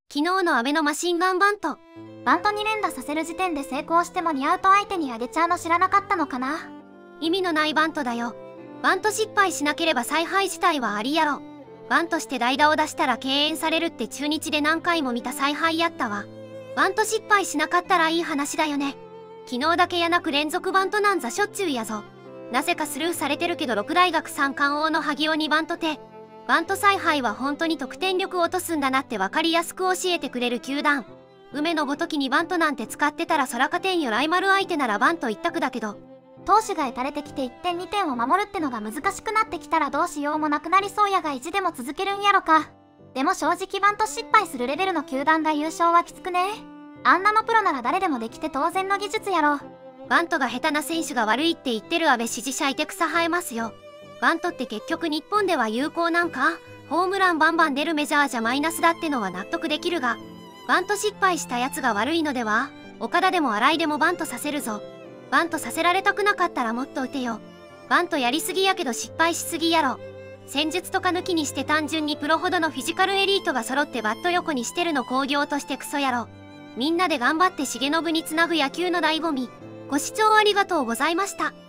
昨日の阿部のマシンガンバント。 バントに連打させる時点で成功しても2アウト相手にあげちゃうの知らなかったのかな。 意味のないバントだよ。バント失敗しなければ采配自体はありやろ。バントして代打を出したら敬遠されるって中日で何回も見た采配やったわ。バント失敗しなかったらいい話だよね。昨日だけやなく連続バントなんざしょっちゅうやぞ。なぜかスルーされてるけど六大学三冠王の萩尾にバント手。バント采配は本当に得点力を落とすんだなって分かりやすく教えてくれる球団。梅野ごときにバントなんて使ってたらそら勝てんよ。ライバル相手ならバント一択だけど。 投手が打たれてきて1点2点を守るってのが難しくなってきたらどうしようもなくなりそうやが意地でも続けるんやろか。でも正直バント失敗するレベルの球団が優勝はきつくね。あんなのプロなら誰でもできて当然の技術やろ。 バントが下手な選手が悪いって言ってる阿部支持者いて草生えますよ。バントって結局日本では有効なんか。ホームランバンバン出るメジャーじゃマイナスだってのは納得できるが、バント失敗したやつが悪いのでは。岡田でも新井でもバントさせるぞ。バントさせられたくなかったらもっと打てよ。バントやりすぎやけど失敗しすぎやろ。戦術とか抜きにして単純にプロほどのフィジカルエリートが揃ってバット横にしてるの興行としてクソやろ。みんなで頑張って重信につなぐ野球の醍醐味。ご視聴ありがとうございました。